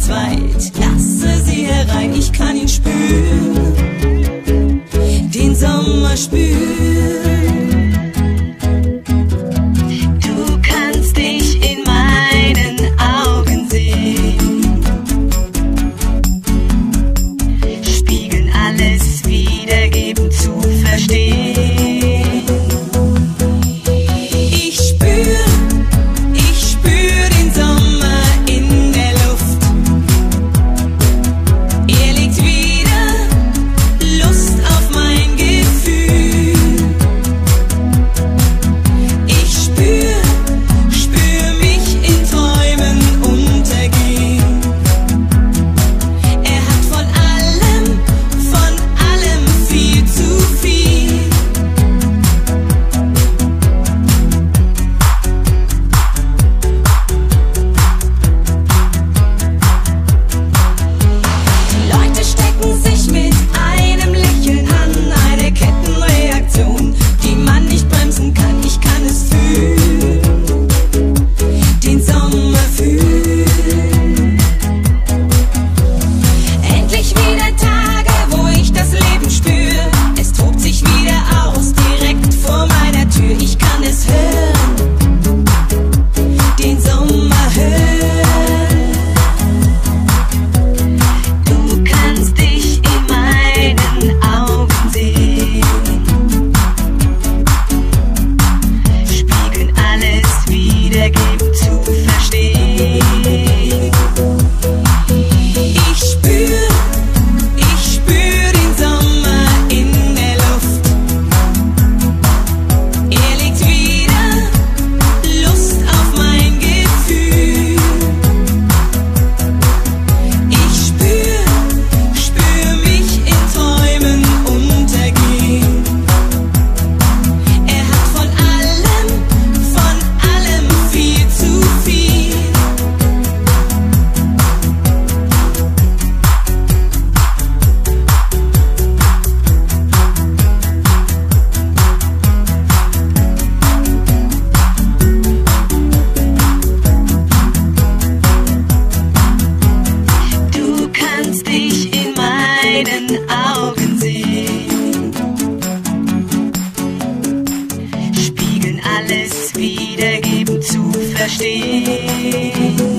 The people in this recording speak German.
zweit. Lasse sie herein, ich kann ihn spüren, den Sommer spüren. Du kannst dich in meinen Augen sehen, spiegeln alles wiedergeben zu verstehen. Ich spür den Sommer in der Luft. Er legt wieder Lust auf mein Gefühl. Ich spür mich in Träumen untergehen. Er hat von allem viel zu viel. Die Leute stecken sich mit einem Lächeln an, eine Kettenreaktion, die man nicht bremsen kann. Ich kann es fühlen, den Sommer fühlen. Endlich wieder Tage, wo ich das Leben spüre. Es tobt sich wieder aus, direkt vor meiner Tür. Ich kann es hören, den Sommer hören. Du kannst dich in meinen Augen sehen, spiegeln alles wiedergeben zu verstehen. Ich spür den Sommer in der Luft. Er legt wieder Lust auf mein Gefühl. Ich spür mich in Träumen untergehen. Er hat von allem viel zu viel. Du kannst dich in meinen Augen sehen, spiegeln alles wiedergeben zu verstehen.